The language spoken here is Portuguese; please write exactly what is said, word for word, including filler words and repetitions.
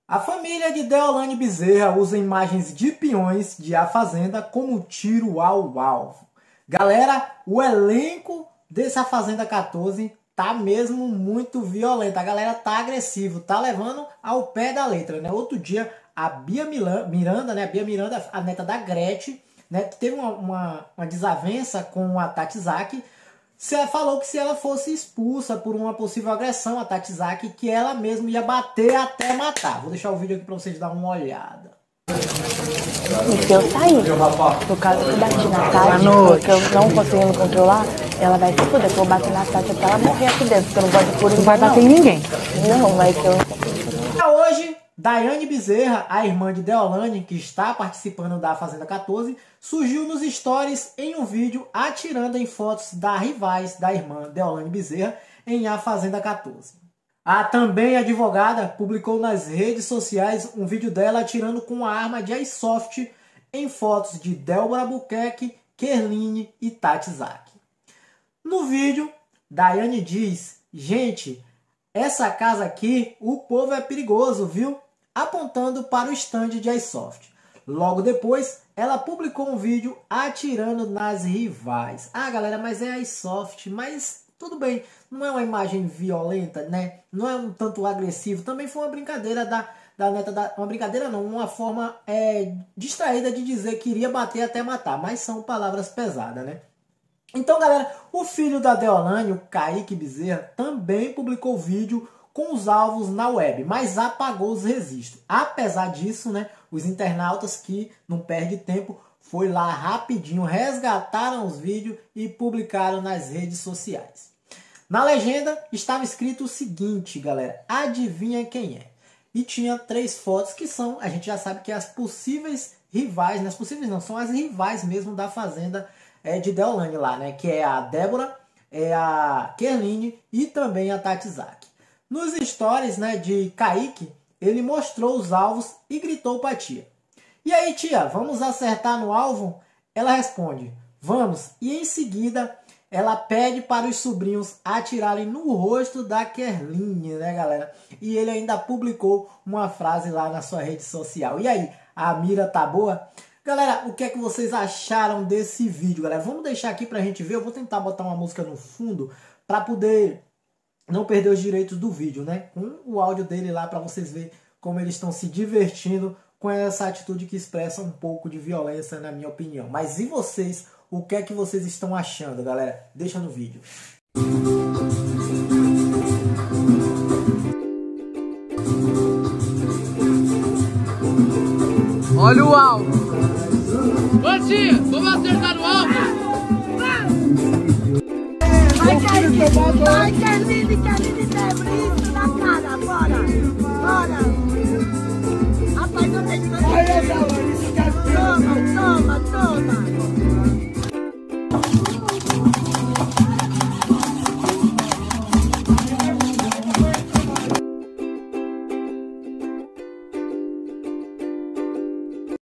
A família de Deolane Bezerra usa imagens de peões de A Fazenda como tiro ao alvo. Galera, o elenco desse A Fazenda quatorze tá mesmo muito violento. A galera tá agressivo, tá levando ao pé da letra, né? Outro dia, a Bia Miranda, né? A Bia Miranda, a neta da Gretchen, né? Teve uma, uma, uma desavença com a Tati Zaki. Você falou que se ela fosse expulsa por uma possível agressão a Tati Zaki, que ela mesma ia bater até matar. Vou deixar o vídeo aqui pra vocês darem uma olhada. E se eu sair, no caso que eu bati na Tati, porque eu não consegui me controlar, ela vai se fuder, porque eu vou bater na Tati até ela morrer aqui dentro, porque eu não gosto de puro. Não vai bater em ninguém. Não, mas eu... Hoje, Daiane Bezerra, a irmã de Deolane, que está participando da Fazenda quatorze, surgiu nos stories em um vídeo atirando em fotos da rivais da irmã Deolane Bezerra em A Fazenda quatorze. A também advogada publicou nas redes sociais um vídeo dela atirando com a arma de Airsoft em fotos de Débora Albuquerque, Kerline e Tati Zaki. No vídeo, Daiane diz: gente, essa casa aqui, o povo é perigoso, viu? Apontando para o stand de Airsoft. Logo depois, ela publicou um vídeo atirando nas rivais. Ah, galera, mas é Airsoft, mas tudo bem, não é uma imagem violenta, né? Não é um tanto agressivo. Também foi uma brincadeira da, da neta, da, uma brincadeira não, uma forma é, distraída de dizer que iria bater até matar, mas são palavras pesadas, né? Então, galera, o filho da Deolane, o Kaique Bezerra, também publicou vídeo com os alvos na web, mas apagou os registros. Apesar disso, né, os internautas que não perdem tempo, foi lá rapidinho, resgataram os vídeos e publicaram nas redes sociais. Na legenda estava escrito o seguinte, galera, adivinha quem é? E tinha três fotos que são, a gente já sabe que as possíveis rivais, né, as possíveis não, são as rivais mesmo da Fazenda é, de Deolane lá, né, que é a Débora, é a Kerline e também a Tati Zaki. Nos stories, né, de Kaique, ele mostrou os alvos e gritou para a tia: e aí, tia, vamos acertar no alvo? Ela responde: vamos. E em seguida, ela pede para os sobrinhos atirarem no rosto da Kerline, né, galera? E ele ainda publicou uma frase lá na sua rede social. E aí, a mira tá boa? Galera, o que é que vocês acharam desse vídeo, galera? Vamos deixar aqui pra gente ver. Eu vou tentar botar uma música no fundo para poder não perder os direitos do vídeo, né? Com o áudio dele lá para vocês verem como eles estão se divertindo com essa atitude que expressa um pouco de violência, na minha opinião. Mas e vocês? O que é que vocês estão achando, galera? Deixa no vídeo. Olha o alvo! Ô tia, vamos acertar no alvo! Vai, Kerline! Vai, Kerline! Kerline, debra isso na cara! Bora! Bora!